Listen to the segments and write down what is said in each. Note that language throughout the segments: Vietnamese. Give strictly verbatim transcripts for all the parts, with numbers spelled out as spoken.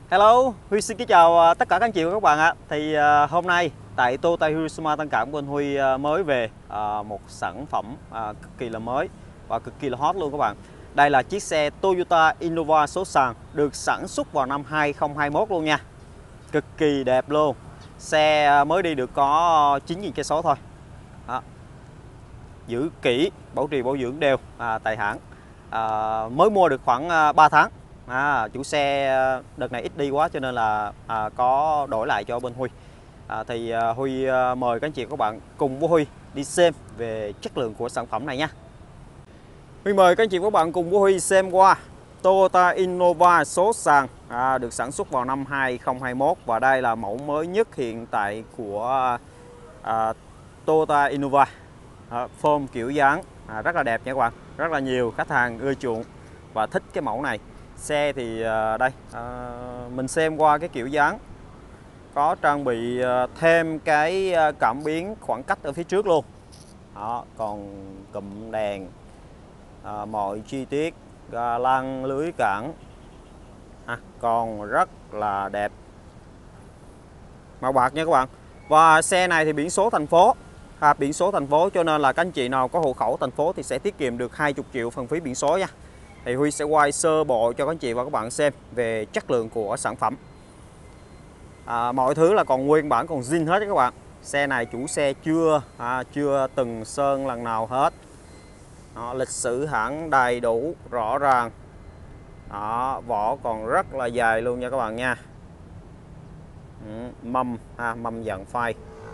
Hello, Huy xin kính chào tất cả các anh chị và các bạn ạ. Thì uh, hôm nay tại Toyota Hiroshima Tân Cảng, bên Huy uh, mới về uh, một sản phẩm uh, cực kỳ là mới và cực kỳ là hot luôn các bạn. Đây là chiếc xe Toyota Innova số sàn được sản xuất vào năm hai không hai mốt luôn nha. Cực kỳ đẹp luôn. Xe mới đi được có chín nghìn cây số thôi. Đó. Giữ kỹ, bảo trì bảo dưỡng đều à, tại hãng. À, mới mua được khoảng ba tháng. À, chủ xe đợt này ít đi quá cho nên là à, có đổi lại cho bên Huy. à, Thì à, Huy à, mời các anh chị và các bạn cùng với Huy đi xem về chất lượng của sản phẩm này nha. Huy mời các anh chị và các bạn cùng với Huy xem qua Toyota Innova số sàn à, được sản xuất vào năm hai không hai mốt. Và đây là mẫu mới nhất hiện tại của à, Toyota Innova. à, Form kiểu dáng à, rất là đẹp nha các bạn. Rất là nhiều khách hàng ưa chuộng và thích cái mẫu này. Xe thì đây à, mình xem qua cái kiểu dáng có trang bị thêm cái cảm biến khoảng cách ở phía trước luôn. Đó, còn cụm đèn, à, mọi chi tiết ga lăng, lưới cản à, còn rất là đẹp, màu bạc nha các bạn. Và xe này thì biển số thành phố, à, biển số thành phố cho nên là các anh chị nào có hộ khẩu thành phố thì sẽ tiết kiệm được hai mươi triệu phần phí biển số nha. Thì Huy sẽ quay sơ bộ cho các anh chị và các bạn xem về chất lượng của sản phẩm. à, Mọi thứ là còn nguyên bản, còn zin hết các bạn. Xe này chủ xe chưa à, chưa từng sơn lần nào hết. Đó, lịch sử hãng đầy đủ rõ ràng. Đó, vỏ còn rất là dài luôn nha các bạn nha. ừ, Mâm à, mâm dạng phai.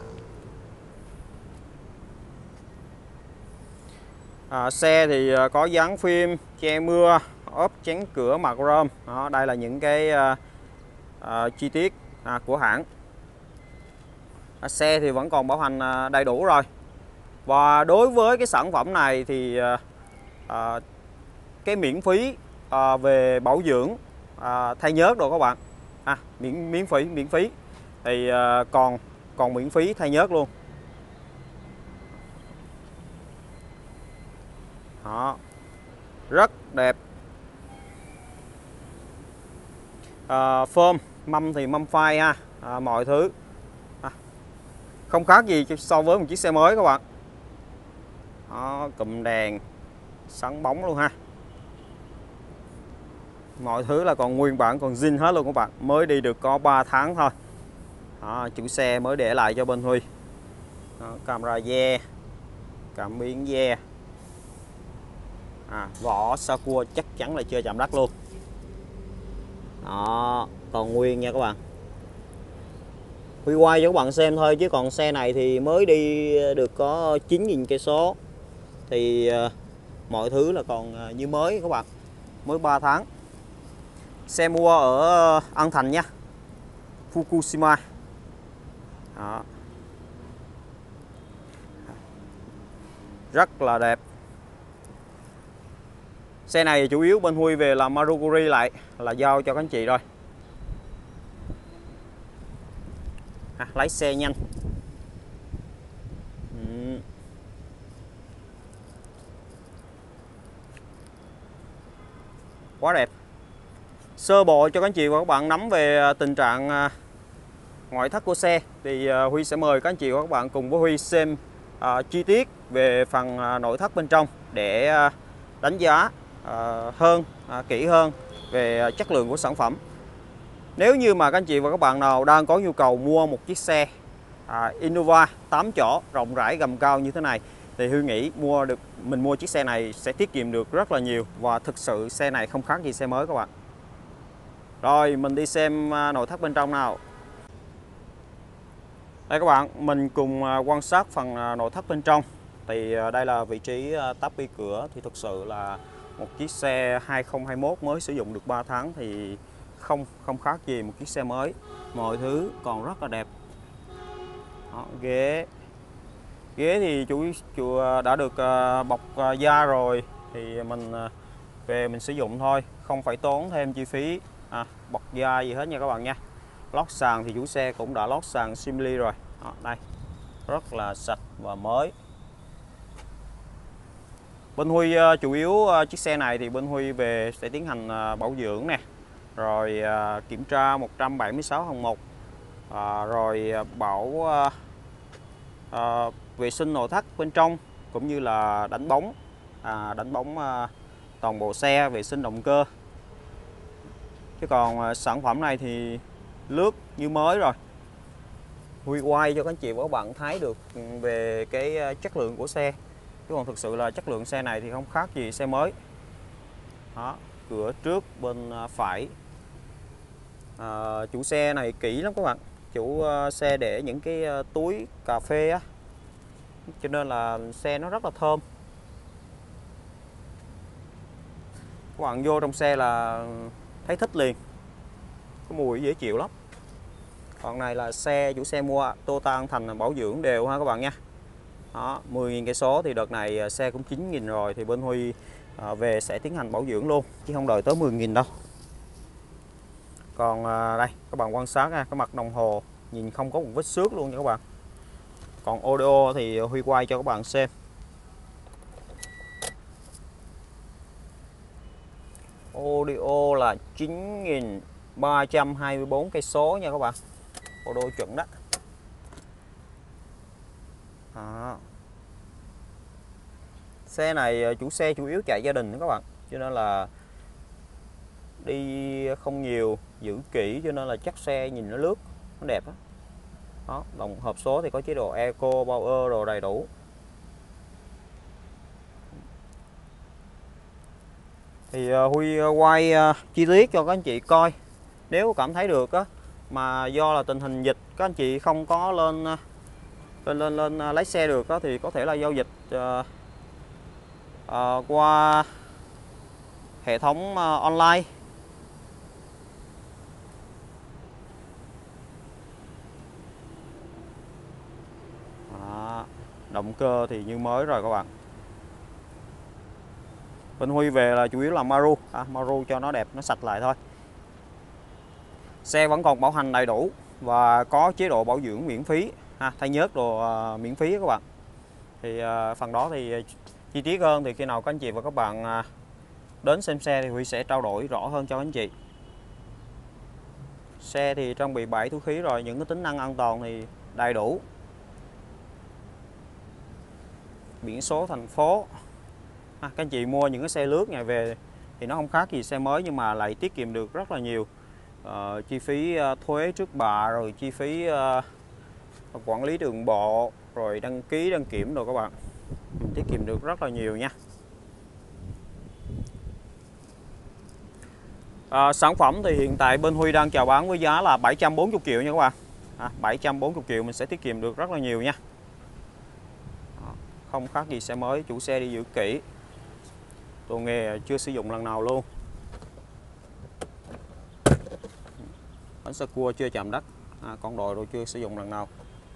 À, xe thì có dán phim che mưa, ốp chắn cửa mặt chrome. Đó, đây là những cái à, à, chi tiết à, của hãng. à, Xe thì vẫn còn bảo hành à, đầy đủ rồi. Và đối với cái sản phẩm này thì à, à, cái miễn phí à, về bảo dưỡng à, thay nhớt rồi các bạn. à, miễn miễn phí miễn phí thì à, còn còn miễn phí thay nhớt luôn. Đó, rất đẹp. à, Phơm mâm thì mâm phai ha. à, mọi thứ à, không khác gì so với một chiếc xe mới các bạn. Đó, cụm đèn sáng bóng luôn ha. Mọi thứ là còn nguyên bản, còn zin hết luôn các bạn. Mới đi được có ba tháng thôi. Đó, chủ xe mới để lại cho bên Huy. Đó, camera re, cảm biến re. à, Vỏ Sakua chắc chắn là chưa chạm đất luôn. Đó, còn nguyên nha các bạn. Huy quay cho các bạn xem thôi chứ còn xe này thì mới đi được có chín nghìn cây số. Thì uh, mọi thứ là còn uh, như mới các bạn. Mới ba tháng. Xe mua ở An Thành nha, Fukushima. Đó. Rất là đẹp. Xe này chủ yếu bên Huy về làm Maruguri lại, là giao cho các anh chị rồi. à, Lái xe nhanh. ừ. Quá đẹp. Sơ bộ cho các anh chị và các bạn nắm về tình trạng ngoại thất của xe thì Huy sẽ mời các anh chị và các bạn cùng với Huy xem uh, chi tiết về phần uh, nội thất bên trong để uh, đánh giá uh, hơn uh, kỹ hơn về chất lượng của sản phẩm. Nếu như mà các anh chị và các bạn nào đang có nhu cầu mua một chiếc xe uh, Innova tám chỗ rộng rãi gầm cao như thế này thì Huy nghĩ mua được mình mua chiếc xe này sẽ tiết kiệm được rất là nhiều, và thực sự xe này không khác gì xe mới các bạn. Rồi mình đi xem uh, nội thất bên trong nào. Đây các bạn, mình cùng quan sát phần nội thất bên trong. Thì đây là vị trí táp bi cửa. Thì thực sự là một chiếc xe hai không hai mốt mới sử dụng được ba tháng thì không không khác gì một chiếc xe mới. Mọi thứ còn rất là đẹp. Đó, ghế ghế thì chủ chủ đã được bọc da rồi thì mình về mình sử dụng thôi, không phải tốn thêm chi phí à, bọc da gì hết nha các bạn nha. Lót sàn thì chủ xe cũng đã lót sàn Simili rồi. Đó, đây rất là sạch và mới. Bên Huy chủ yếu chiếc xe này thì bên Huy về sẽ tiến hành bảo dưỡng nè, rồi à, kiểm tra một trăm bảy mươi sáu hạng mục, à, rồi bảo à, à, vệ sinh nội thất bên trong cũng như là đánh bóng, à, đánh bóng à, toàn bộ xe, vệ sinh động cơ. Chứ còn à, sản phẩm này thì lướt như mới rồi. Huy quay cho các anh chị và các bạn thấy được về cái chất lượng của xe. Chứ còn thực sự là chất lượng xe này thì không khác gì xe mới. Đó, cửa trước bên phải, à, chủ xe này kỹ lắm các bạn. Chủ xe để những cái túi cà phê á, cho nên là xe nó rất là thơm. Các bạn vô trong xe là thấy thích liền, cái mùi dễ chịu lắm. Còn này là xe chủ xe mua Toyota An Thành bảo dưỡng đều ha các bạn nha. Đó, mười nghìn cây số thì đợt này xe cũng chín nghìn rồi, thì bên Huy à, về sẽ tiến hành bảo dưỡng luôn chứ không đợi tới mười nghìn đâu. Còn à, đây các bạn quan sát nha, cái mặt đồng hồ nhìn không có một vết xước luôn nha các bạn. Còn audio thì Huy quay cho các bạn xem. Audio là chín nghìn ba trăm hai mươi bốn cây số nha các bạn. Audio chuẩn đó. Đó. Xe này chủ xe chủ yếu chạy gia đình đó các bạn, cho nên là đi không nhiều, giữ kỹ cho nên là chắc xe nhìn nó lướt, nó đẹp đó. Đó, đồng hộp số thì có chế độ Eco, Power đồ đầy đủ. Thì uh, Huy uh, quay uh, chi tiết cho các anh chị coi. Nếu cảm thấy được á, mà do là tình hình dịch các anh chị không có lên uh, lên lên lên uh, lấy xe được á, thì có thể là giao dịch uh, uh, qua hệ thống uh, online. Đó, động cơ thì như mới rồi các bạn. Bên Huy về là chủ yếu là Maru, à, Maru cho nó đẹp, nó sạch lại thôi. Xe vẫn còn bảo hành đầy đủ và có chế độ bảo dưỡng miễn phí, ha, thay nhớt đồ uh, miễn phí các bạn. Thì uh, phần đó thì chi tiết hơn thì khi nào các anh chị và các bạn uh, đến xem xe thì Huy sẽ trao đổi rõ hơn cho anh chị. Xe thì trang bị bảy túi khí rồi, những cái tính năng an toàn thì đầy đủ. Biển số thành phố. À, các anh chị mua những cái xe lướt này về thì nó không khác gì xe mới, nhưng mà lại tiết kiệm được rất là nhiều uh, chi phí uh, thuế trước bạ, rồi chi phí uh, quản lý đường bộ, rồi đăng ký đăng kiểm rồi các bạn. Mình tiết kiệm được rất là nhiều nha. À, sản phẩm thì hiện tại bên Huy đang chào bán với giá là bảy trăm bốn mươi triệu nha các bạn. À, bảy trăm bốn mươi triệu mình sẽ tiết kiệm được rất là nhiều nha. Không khác gì xe mới, chủ xe đi giữ kỹ. Đồ nghề chưa sử dụng lần nào luôn. Bánh xe cua chưa chạm đất, à, con đồi rồi chưa sử dụng lần nào.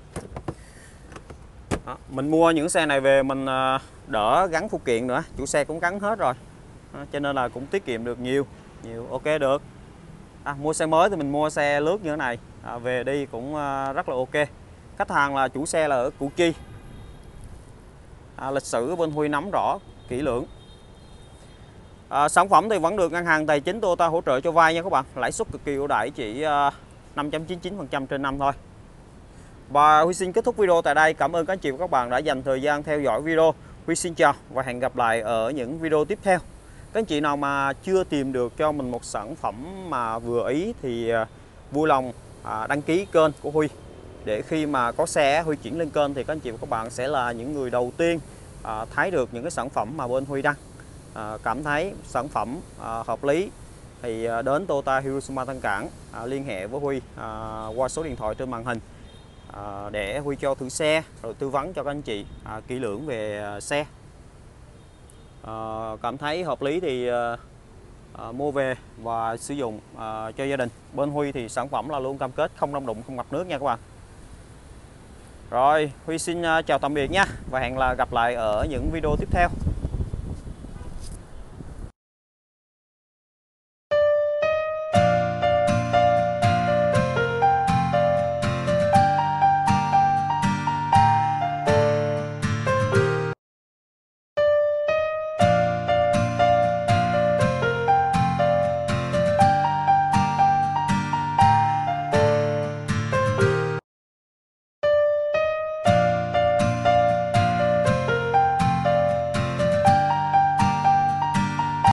Đó, mình mua những xe này về mình đỡ gắn phụ kiện nữa, chủ xe cũng gắn hết rồi. Đó, cho nên là cũng tiết kiệm được nhiều, nhiều ok được. À, mua xe mới thì mình mua xe lướt như thế này, à, về đi cũng rất là ok. Khách hàng là chủ xe là ở Củ Chi. À, lịch sử bên Huy nắm rõ kỹ lưỡng. À, sản phẩm thì vẫn được ngân hàng tài chính Toyota hỗ trợ cho vay nha các bạn. Lãi suất cực kỳ ưu đãi, chỉ năm chấm chín chín phần trăm trên năm thôi. Và Huy xin kết thúc video tại đây. Cảm ơn các anh chị và các bạn đã dành thời gian theo dõi video. Huy xin chào và hẹn gặp lại ở những video tiếp theo. Các anh chị nào mà chưa tìm được cho mình một sản phẩm mà vừa ý thì vui lòng đăng ký kênh của Huy, để khi mà có xe Huy chuyển lên kênh thì các anh chị và các bạn sẽ là những người đầu tiên thấy được những cái sản phẩm mà bên Huy đăng. À, cảm thấy sản phẩm à, hợp lý thì à, đến Toyota Hiroshima Tân Cảng, à, liên hệ với Huy à, qua số điện thoại trên màn hình, à, để Huy cho thử xe rồi tư vấn cho các anh chị à, kỹ lưỡng về à, xe. À, cảm thấy hợp lý thì à, à, mua về và sử dụng à, cho gia đình. Bên Huy thì sản phẩm là luôn cam kết không đông đụng, không ngập nước nha các bạn. Rồi Huy xin à, chào tạm biệt nha, và hẹn là gặp lại ở những video tiếp theo.